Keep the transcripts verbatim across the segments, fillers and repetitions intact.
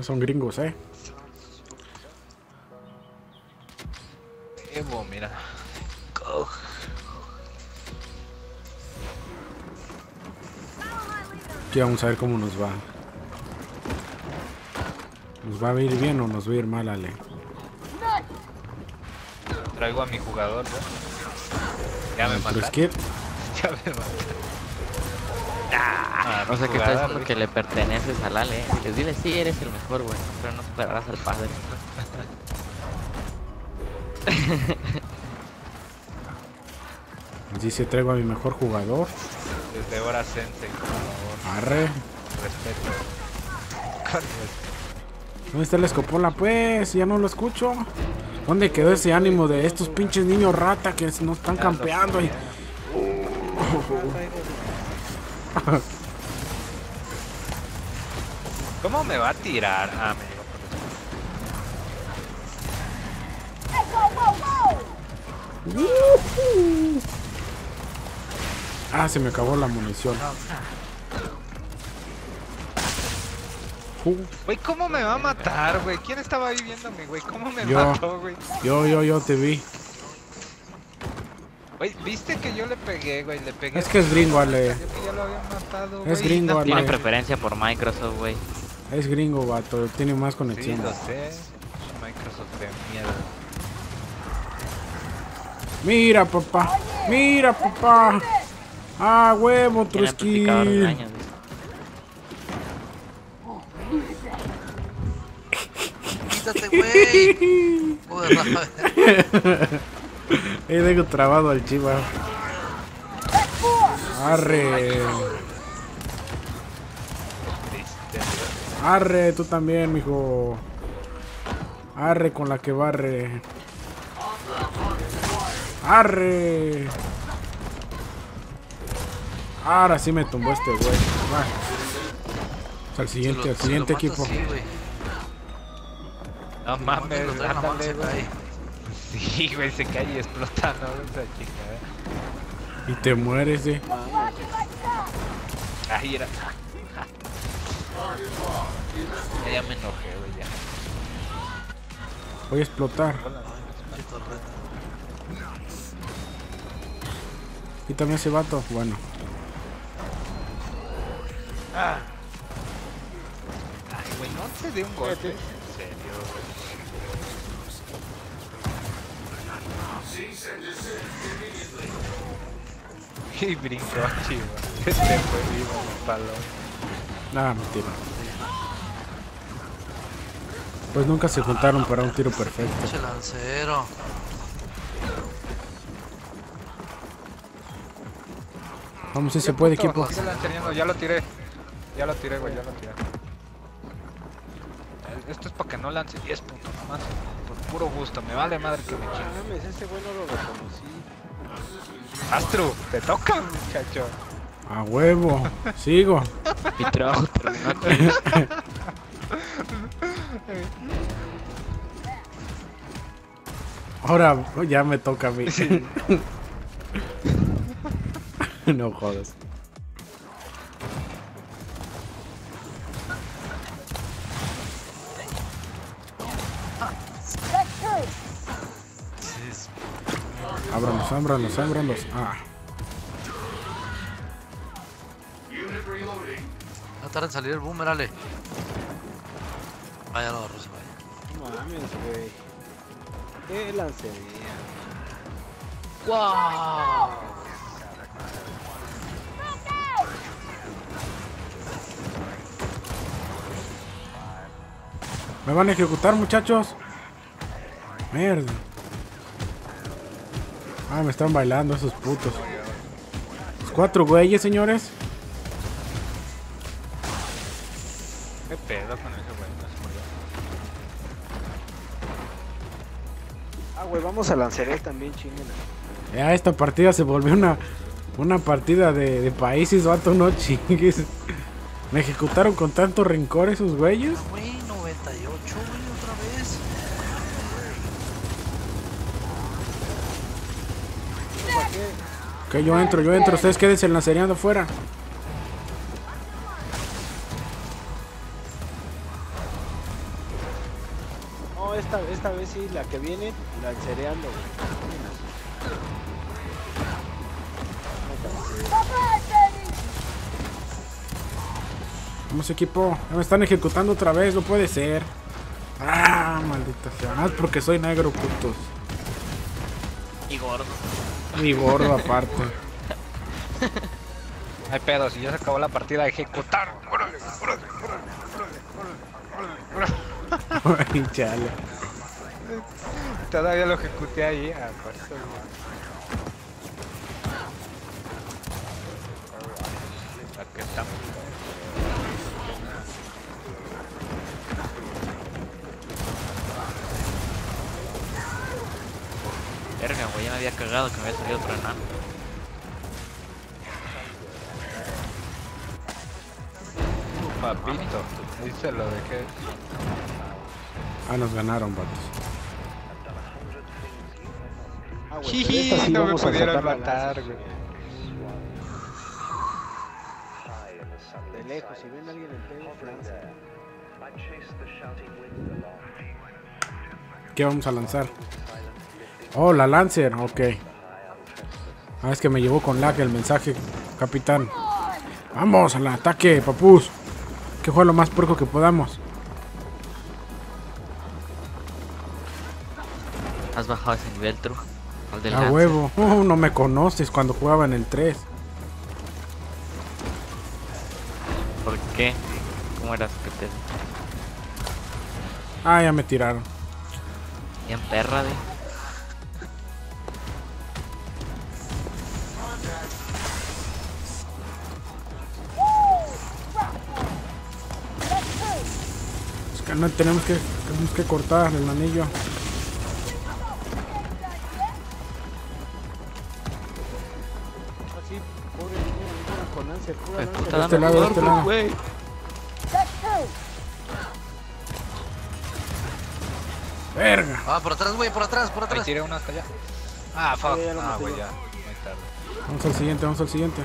son gringos, eh. Evo, mira. Aquí vamos a ver cómo nos va. ¿Nos va a ir bien o nos va a ir mal, Ale? Traigo a mi jugador, ¿no? Ya me Pero es mataron. que... Ya me mataron. Ah, No mi sé qué está jugador, diciendo güey. que le perteneces al Ale. Diles, dile, sí, eres el mejor, güey. Pero no superarás al padre. Dice, traigo a mi mejor jugador. Desde ahora Sensei, por favor. Arre. Respeto. Con respeto. ¿Dónde está la escopola, pues? Ya no lo escucho. ¿Dónde quedó ese ánimo de estos pinches niños rata que nos están campeando ahí? ¿Cómo me va a tirar? Ah, me llegó por eso. Ah, se me acabó la munición. Uh, Güey, ¿cómo me va a matar, güey? ¿Quién estaba ahí viéndome, güey? ¿Cómo me Yo. mató, güey? yo, yo, yo te vi. Güey, ¿viste que yo le pegué, güey? Le pegué. Es que es gringo, Ale. Yo que ya lo había matado, Es güey. gringo, No, Ale. Tiene preferencia por Microsoft, güey. Es gringo, vato. Tiene más Sí, conexión. lo sé. Microsoft de mierda. Mira, papá. Mira, papá. Ah, huevo, Tiene amplificador de Trusky. daño, dice. Quítate, güey. Joder, Ahí tengo trabado al chiva. Arre. Triste. Arre, tú también, mijo. Arre con la que barre. Arre. Ahora sí me tumbó este güey. Va. O sea, al siguiente, si lo- al si siguiente lo matas, equipo. sí, güey. No Lo mames, trae la mano, ándale, se güey. cae. Sí, güey, se cae y explota, ¿no? Esa chingada. Y te mueres, eh. Ahí era. Ya, ya me enojé, güey, ya. Voy a explotar. Qué torreta. Quítame ese vato. Bueno. Ah. Ay, güey, no te dé un golpe. En serio, güey. Y brincó, chivo. Este fue vivo el balón. Nada, mentira. Pues nunca se juntaron para un tiro perfecto. Pinche lancero. Vamos, si se puede, Puto, equipo. sigue lanzando, ya lo tiré. Ya lo tiré, güey, ya lo tiré. Esto es para que no lance diez puntos nomás. Por puro gusto, me vale madre que me chingue. Mames, ese güey no lo reconocí. Astro, te toca, muchacho. A huevo. Sigo. Mi trabajo terminó aquí. Ahora ya me toca a mí. No jodas. Sí, es- Ábranos, ábranos, ábranos. Ah. No tarda en salir el boomer, Ale. Ah, ya lo agarró ese güey. No mames, güey. Qué lancería. ¡Wow! Me van a ejecutar, muchachos. Mierda. Ah, me están bailando esos putos. Los cuatro güeyes, señores. ¿Qué pedo con ese güey? No se murió. Ah, güey, vamos a lancería también, chinguen. Ya esta partida se volvió una una partida de, de países, vato, no chingues. Me ejecutaron con tanto rencor esos güeyes. Ah, güey, noventa y ocho, güey, otra vez. ¿Para qué? Que yo entro, yo entro. Ustedes quédense enlacereando afuera. esta, esta vez sí, la que viene, lancereando, güey. Vamos, equipo. Ya me están ejecutando otra vez, no puede ser. Ah, maldita sea. Ah, porque soy negro, putos. Y gordo. Y gordo aparte. No hay pedo, si ya se acabó la partida, a ejecutar. ¡Órale, órale, órale, órale! Ay, chale. Todavía lo ejecuté ahí. Ah, por eso, aquí estamos. Verga, güey, ya me había cagado que me había salido otro enano. Papito, ahí se lo dejé. Ah, nos ganaron, vatos. Ah, güey, pero Jiji, esta sí no me vamos a pudieron sacar la matar, lanza. güey. De lejos, si ven a alguien en pedo, Francia. ¿Qué vamos a lanzar? Oh, la Lancer, ok. Ah, es que me llegó con lag el mensaje, capitán. Vamos al ataque, papús. Que juega lo más puerco que podamos. ¿Has bajado ese nivel, True? Al del A Lancer. huevo. Oh, no me conoces cuando jugaba en el tres. ¿Por qué? ¿Cómo eras que te... Ah, ya me tiraron. Bien perra, de... Es que no tenemos que, tenemos que cortar el anillo. Así, pobre niño, niño con Lancer, pura Ay, Lancer. puta, De este dame lado, de por, este lado. güey. Verga. Ah, por atrás, güey, por atrás, por Ahí atrás. tiré una hasta allá. Ah, fuck. Sí, ya lo Ah, maté güey, yo. ya. Muy tarde. Vamos al siguiente, vamos al siguiente.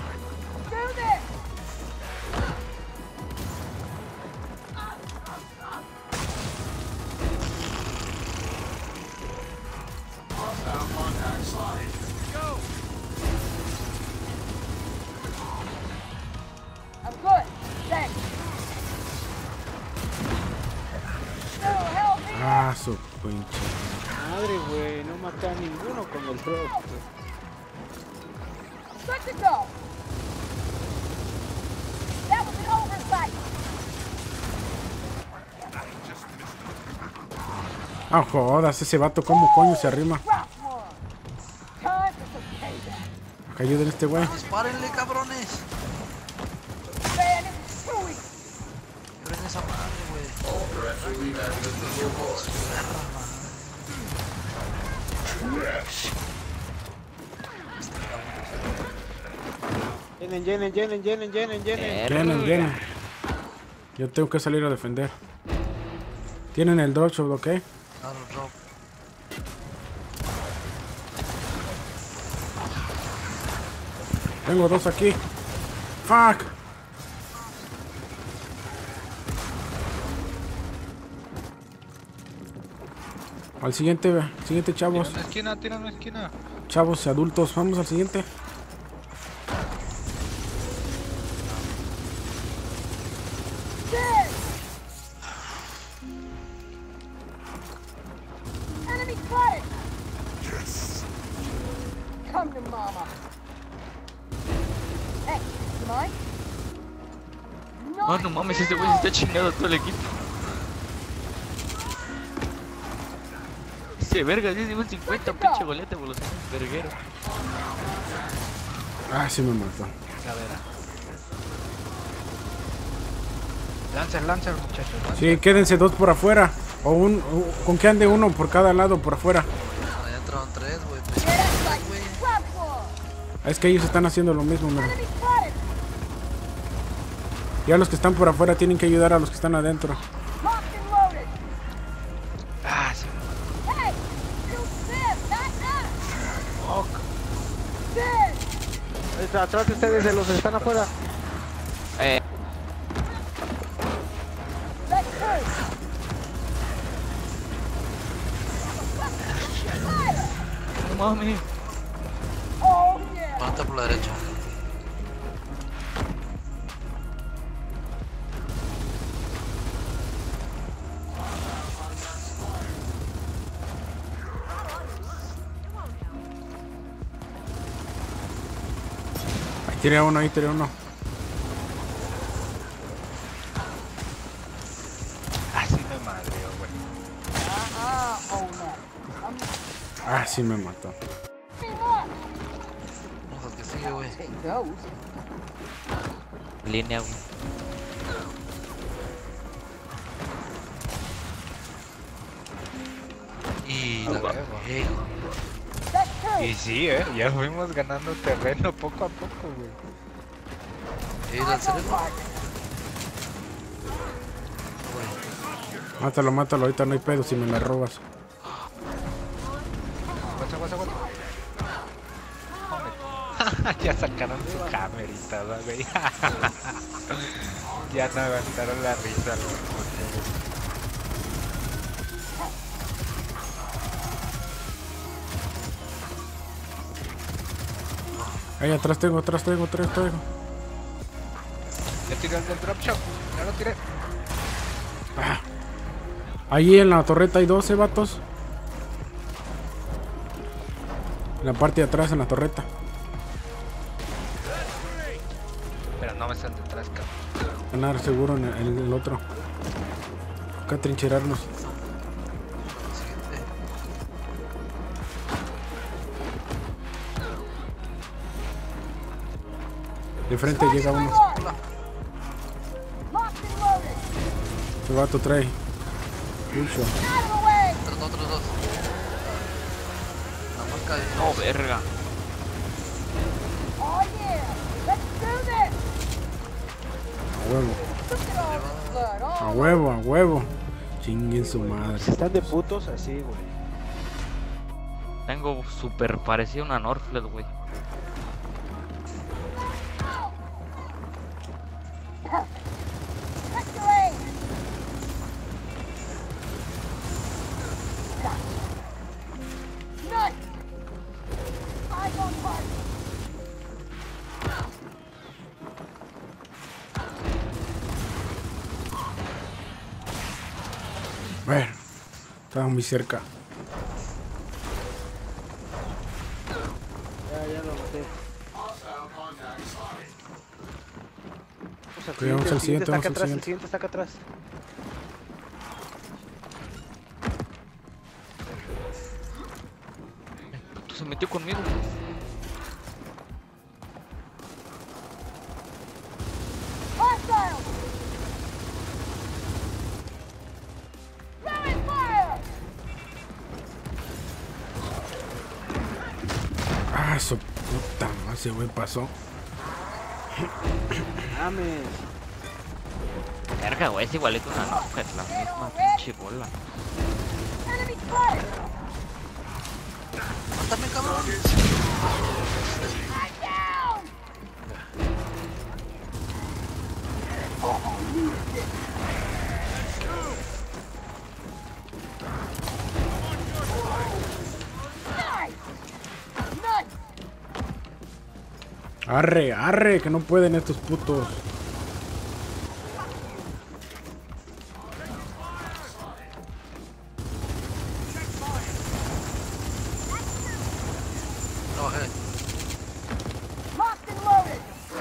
I'm good. Thanks. No, help me. Ah, su pinche. Madre, güey, no maté a ninguno con el drop. Good to go. That was an oversight. Ah, jodas, ese vato, ¿cómo coño se arrima? Rock one. Time for some payback. Acá ayuden a este güey. Dispárenle, cabrones. Man, it's Chewie. Abren esa madre, güey. Llenen, llenen, llenen, llenen, llenen, llenen. Llenen, llenen. Yo tengo que salir a defender. Tienen el drop shot, ¿ok? Claro, drop. Tengo dos aquí. Fuck. Al siguiente, siguiente Tira chavos. una esquina, tira una esquina. Chavos adultos, vamos al siguiente. There. Enemy spotted. Yes. Come to mama. Hey, you mind? Oh, no mames, este güey se está chingando todo el equipo. Ese verga, sí, un cincuenta, pinche goleta evolución, verguero. Ah, sí me mató. Cadera. Lancer, lancer, muchachos. lancer. Sí, quédense dos por afuera. O un, o- con que ande uno por cada lado por afuera. Ahí entraron tres, güey. Get up like Güey. rock one. Es que ellos están haciendo lo mismo, mira. Enemy spotted. Ya los que están por afuera tienen que ayudar a los que están adentro. Locked and loaded. Ah, sí. Hey, shoot them, not us. Fuck. This. Está atrás de ustedes, de los que están afuera. Eh, Let's move. mames. Oh yeah. Ponte por la derecha. Ahí tiré uno, ahí tiré uno. Así me madreo, güey. Uh-uh. Oh no. Ah, sí me mató. Vamos al que sigue, güey. It goes. Línea, güey. Y Ah, la huevo. cagué. That's two. Y sí, eh, ya fuimos ganando terreno poco a poco, güey. Y el cerebro. Güey. Mátalo, mátalo, ahorita no hay pedo si me la robas. Aguanta, aguanta, aguanta. Hombre. Ya sacaron su camerita, güey. Ya no aguantaron la risa, güey. Ahí atrás tengo, atrás tengo, atrás tengo. Ya tiré el del drop shot. Ya lo tiré. Ahí en la torreta hay doce vatos. En la parte de atrás, en la torreta. Pero no me están detrás, cabrón. Ganar seguro en el, en el otro. Acá trincherarnos. Siguiente. De frente llega uno. Hola. Locked and loaded. Este vato trae. Mucho. Out of the way. Otros dos, otros dos. La marca de... Oh, verga. Oh yeah. Let's do this. A huevo. Look at all this blood. A Oh. huevo, a huevo. Chinguen su madre. Si están de putos, así, güey. Tengo super parecido a una Norflet, güey. That's your aim. Nice. Eyes on target. Bueno, estaba muy cerca. Ya, ya lo maté. Vamos al Vamos al el siguiente, está vamos acá al atrás, el siguiente. siguiente está acá atrás. Tú se metió conmigo. Hostile. Throwing fire. Ah, su puta madre, ese güey pasó. Mames. Verga, güey, es igualito a una Norflet, la misma pinche bola. Enemy spotted. ¡Mátame, cabrón! I'm down. Nice. Nice. Arre, arre, que no pueden estos putos. No bajé. Locked and loaded.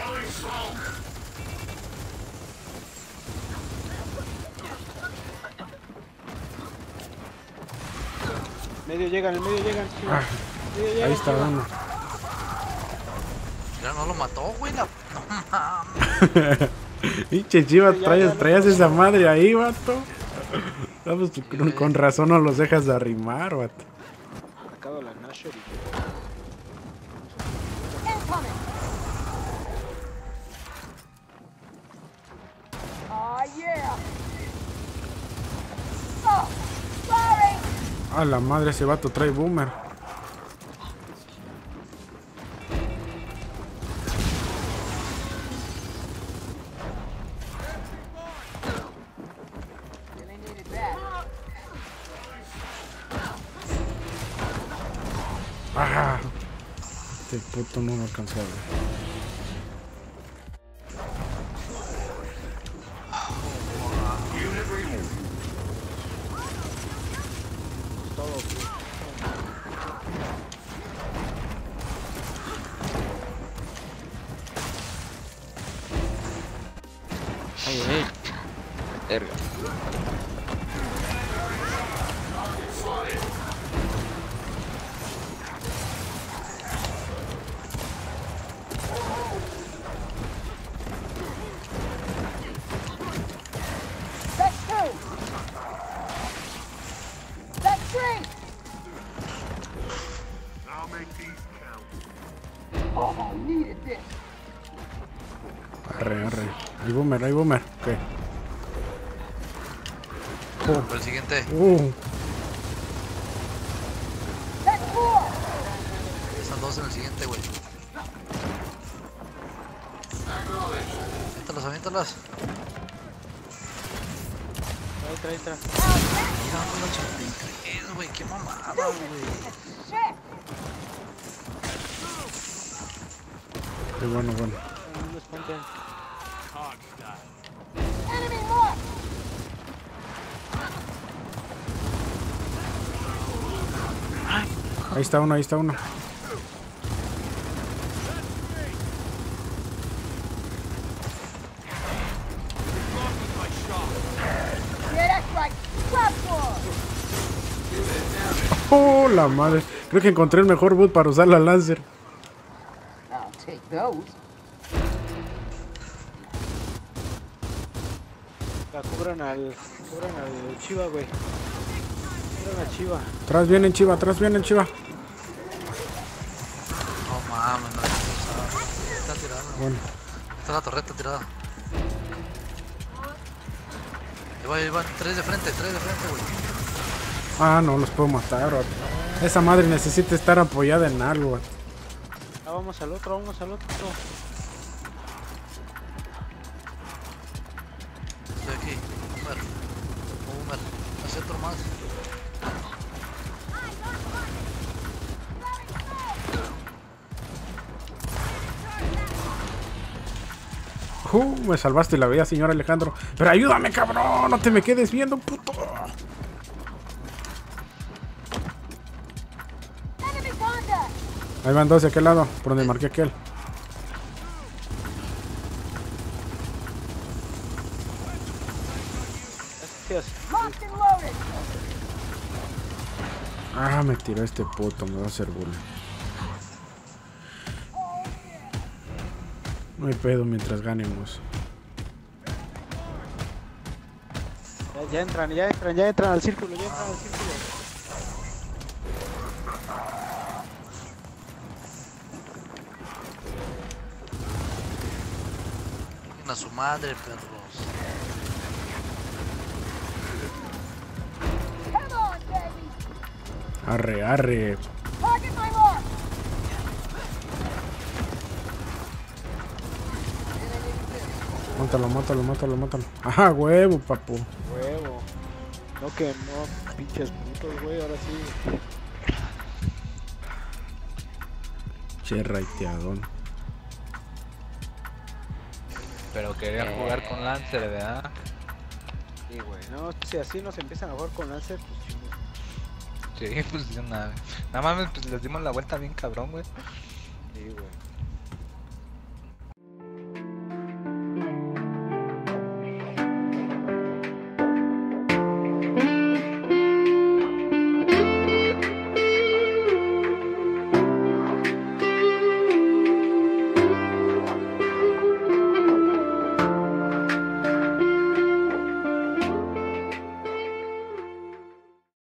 Medio llegan, el medio llegan. Sí, Ah, medio llegan, ahí está sí, uno. Mira, no lo mató, güey. La... No mames. Pinche chivas, Ya, traías, ya, traías ya, esa ya. madre ahí, vato. Ah, pues, con, con razón no los dejas de arrimar, vato. Acabo la Nasher y... Incoming. Oh yeah. Oh, sorry. A la madre, ese vato trae boomer. Really needed that. Ah, este puto no lo alcanzó a ver. Ay, ay. Verga. That's two. That's three. I'll make these count. Oh, needed this. Arre, arre. Hay boomer, hay boomer. Ok. Por el siguiente. Uh, That's four. Están dos en el siguiente, güey. Aviéntalas, aviéntalas. Entra, entra. Mira, con ochenta y tres, güey. Qué mamada, güey. Shit. qué bueno, bueno. No les ponten. Enemy mark. Ahí está uno, ahí está uno. Yeah, that's right. Grab one. Oh, la madre. Creo que encontré el mejor boot para usar la Lancer. I'll take those. La cubran al. Cubran al Chiva, güey. Cubran al Chiva. Atrás vienen, Chiva, atrás vienen, Chiva. No mames, no. Está tirada. Bueno, Está la torreta tirada. Ahí va, ahí van. Tres de frente, tres de frente, güey. ah, no los puedo matar, bro. Esa madre necesita estar apoyada en algo. Ah, vamos al otro, vamos al otro. Estoy aquí. Boomer. Boomer. Hace otro más. Uh, me salvaste la vida, señor Alejandro. Pero ayúdame, cabrón. No te me quedes viendo, puto. Enemy contact. Ahí van dos de aquel lado, por donde marqué aquel. Gracias. Locked and loaded. Ah, me tiró este puto, me va a hacer bullying. No hay pedo mientras ganemos. Ya, ya entran, ya entran, ya entran al círculo, ya entran al círculo. A su madre, perros. Come on, baby. Arre, arre. Target my mark. Mátalo, mátalo, mátalo, mátalo. Ajá, huevo, papu. Huevo. No que no, pinches putos, güey, ahora sí. Che, raiteadón. Pero quería jugar con Lancer, ¿verdad? Sí, güey, no, si así nos empiezan a jugar con Lancer, pues chingos. Sí, pues nada. Nada más pues les dimos la vuelta bien cabrón, güey. Sí, güey.